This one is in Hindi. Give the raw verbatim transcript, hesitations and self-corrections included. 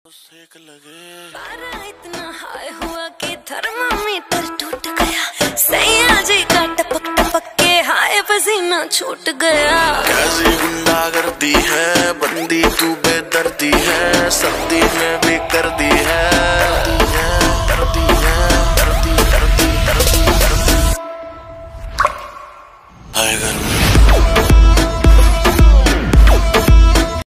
सेक लगे पारा इतना हाई हुआ कि थर्मामीटर टूट गया। सैया जी का टपक टपक के हाय पसीना छूट गया। कैसी गुंडागर्दी है बंदी तू बेदर्दी है सर्दी में भी कर दी है।